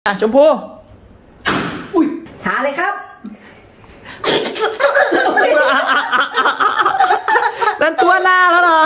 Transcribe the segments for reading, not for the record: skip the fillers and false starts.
ชมพู่อุ้ยหาเลยครับนั่นตัวหน้าแล้วเหรอ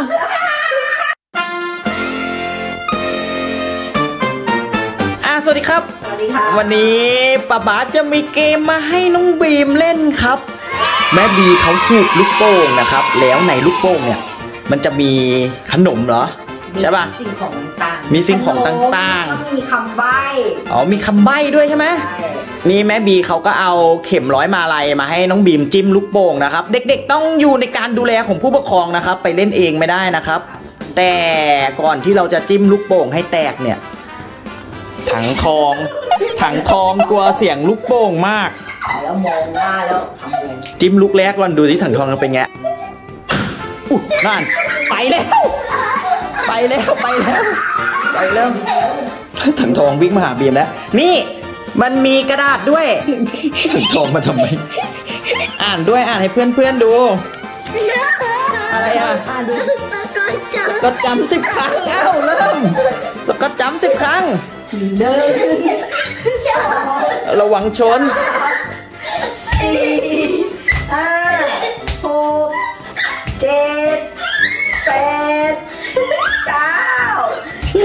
สวัสดีครับสวัสดีค่ะวันนี้ป๊าป๊าจะมีเกมมาให้น้องบีมเล่นครับแม่บีเขาสูบลูกโป่งนะครับแล้วในลูกโป่งเนี่ยมันจะมีขนมเหรอใช่ป่ะสิ่งของต่างมีสิ่งของต่างๆมีคำใบ้มีคำใบ้ด้วยใช่ไหมนี่แม่บีเขาก็เอาเข็มร้อยมาลัยมาให้น้องบีมจิ้มลูกโป่งนะครับเด็กๆต้องอยู่ในการดูแลของผู้ปกครองนะครับไปเล่นเองไม่ได้นะครับแต่ก่อนที่เราจะจิ้มลูกโป่งให้แตกเนี่ยถังทองกลัวเสียงลูกโป่งมากแล้วมองหน้าแล้วทำไงจิ้มลูกแรกก่อนดูที่ถังทองมันเป็นไงนั่นไปแล้วถังทองวิ่งมาหาบีมแล้วนี่มันมีกระดาษด้วยถังทองมาทำไมอ่านให้เพื่อนดูอะไรอ่ะก็จำ10 ครั้งเริ่มก็จำ10 ครั้งเดินระวังชน 4 5 6 7 8 9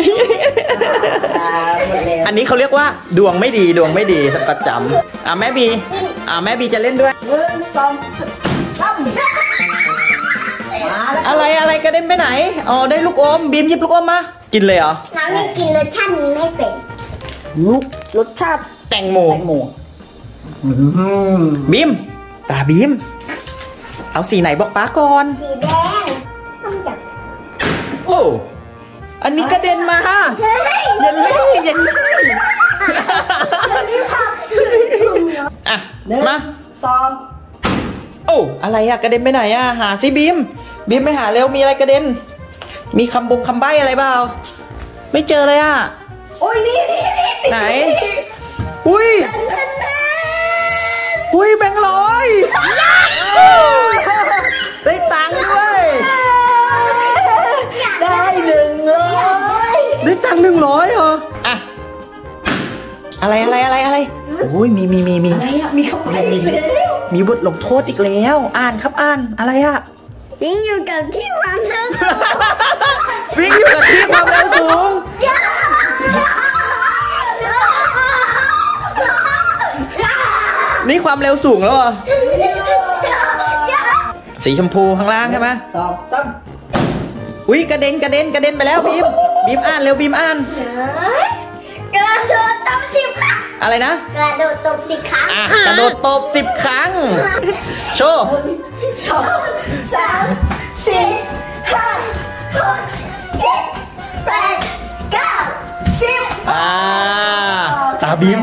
อันนี้เขาเรียกว่าดวงไม่ดีสักประจำแม่บีจะเล่นด้วย 1 2 3 อะไรกระเด็นไปไหนได้ลูกอมบีมหยิบลูกอมมากินเลยเหรอน้องยังกินรสชาตินี้ไม่เป็นรสชาติแตงโมบีมเอาสีไหนบอกป้าก่อนสีแดงต้องจับอันนี้กระเด็นมาเย็นเลยมา2อะไรกระเด็นไปไหนหาสิบีมไปหาเร็วมีอะไรกระเด็นมีคำใบ้อะไรเปล่าไม่เจอเลยโอ้ยนี่ไหนอุ้ยแบงค์ร้อยได้ตังค์ด้วยได้100 ได้ตังค์100เหรออะไรโอ้ยมีมีคำใบ้อีกแล้วมีบทลงโทษอีกแล้วอ่านอะไรวิ่งอยู่กับที่ความเร็ววิ่งอยู่กับที่ความเร็วสูงนี่ความเร็วสูงแล้วเหรอสีชมพูข้างล่างใช่ไหม 2 3 อุ้ยกระเด็นไปแล้วบีมอ่านเร็วบีมอ่านกระโดดตบ10 ครั้งอะไรนะกระโดดตบ10 ครั้งกระโดดตบ10 ครั้งโชว์ 2 3 4 5 6 7 8 9 10 ตาบีม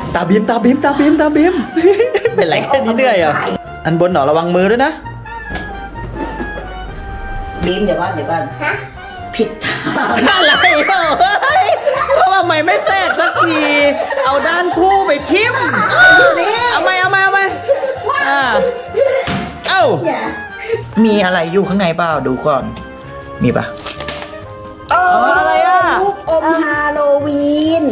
เป็นไรแค่นี้เหนื่อยอันบนหนอระวังมือด้วยนะบีมเดี๋ยวก่อนผิดทางอะไรทำไมไม่แตกสักทีเอาด้านคู่ไปทิ่มเอาไหมมีอะไรอยู่ข้างในเปล่าดูก่อนมีปะอะไรลูกอมฮาโลวีน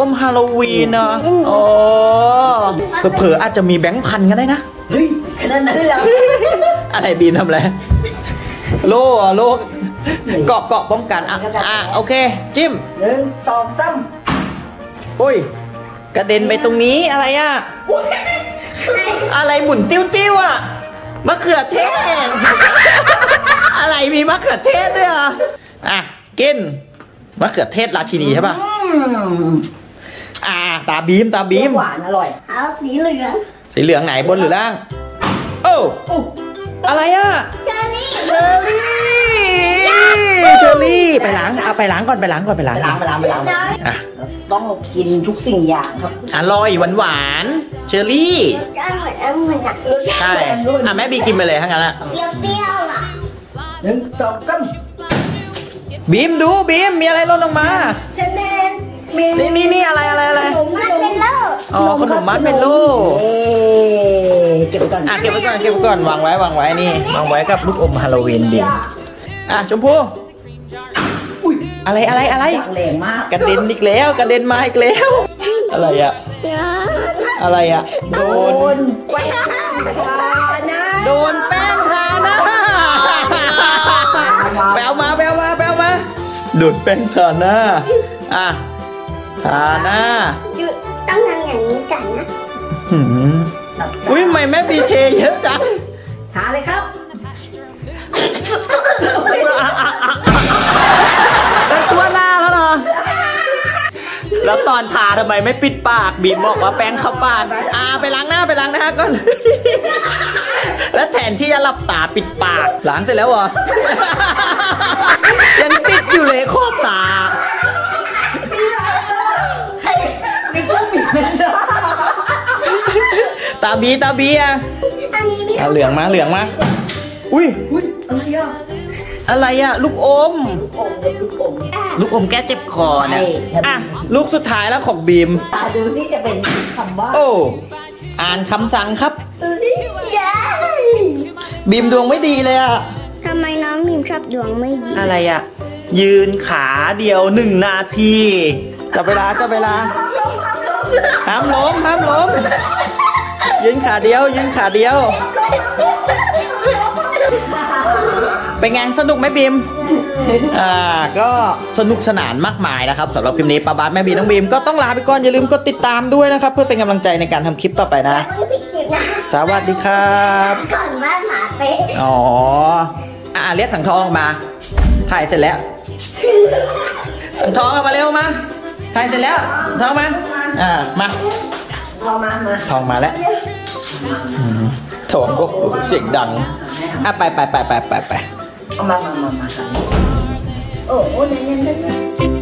เผลออาจจะมีแบงค์พันก็ได้นะเฮ้ยขนาดนั้นเหรออะไรบีมทำอะไรโล่เกาะป้องกันโอเคจิ้ม 1 2 3 อุ้ยกระเด็นไปตรงนี้อะไรอะไรหมุนติ้วมะเขือเทศอะไรมีมะเขือเทศด้วยกินมะเขือเทศราชินีใช่ป่ะตาบีมหวานอร่อยเอาสีเหลืองไหนบนหรือล่างอะไรเชอรี่ไปล้างไปล้างก่อนต้องกินทุกสิ่งอย่างครับอร่อยหวานเชอรี่ใช่แม่บีกินไปเลยทั้งนั้นเปรี้ยว 1 2 3 บีมดูมีอะไรล่นลงมานี่อะไรขนมมัดเป็นโล่ขนมมัดเป็นโล่เก็บไว้ก่อนวางไว้นี่วางไว้กับลูกอมฮาโลวีนบีมชมพู่อะไรแรงมากกระเด็นอีกแล้วอะไรอะอะไรอะโดนแป้งทาหน้าโดนแป้งทาหน้าแปลมาโดนแป้งทาหน้าอ่ะทาหน้าต้องทำอย่างนี้กันนะหืมอุ้ยทำไมแม่บีเทเยอะจังทาเลยครับเป็นตัวหน้าแล้วเหรอแล้วตอนทาทำไมไม่ปิดปากบีมบอกว่าแป้งเข้าปากไปล้างหน้าก่อน แล้วแทนที่จะหลับตาปิดปากล้างเสร็จแล้วเหรอ ยังติดอยู่เลยขอบตานี่ก็มีตาบีอ่ะอันนี้มีเหลืองมาอุ้ยอุ้ยอะไรอ่ะอะไรอ่ะลูกอมลูกอมแก้เจ็บคอเนี่ยใช่อ่ะลูกสุดท้ายแล้วของบีมตาดูสิจะเป็นคำว่าโอ้อ่านคำสั่งครับเย้บีมดวงไม่ดีเลยอ่ะทำไมน้องพิมชอบดวงไม่ดีอะไรอ่ะยืนขาเดียว1 นาทีจับเวลาห้ามล้มยืนขาเดียว เป็นไงสนุกไหมบีมก็สนุกสนานมากมายนะครับสำหรับคลิปนี้ป้าบาสแม่บีน้องบีมก็ต้องลาไปก่อนอย่าลืมกดติดตามด้วยนะครับเพื่อเป็นกำลังใจในการทำคลิปต่อไปนะต้องปิดคลิปนะสวัสดีครับก่อนบ้านหมาเป๊ะอ๋อเรียกถังทองมาถ่ายเสร็จแล้วถังทองเอามาเร็วมาถ่ายเสร็จแล้วทองมามาพอมาทองมาแล้วทองก็เสียงดังไปเอามาโอ้โหนั่น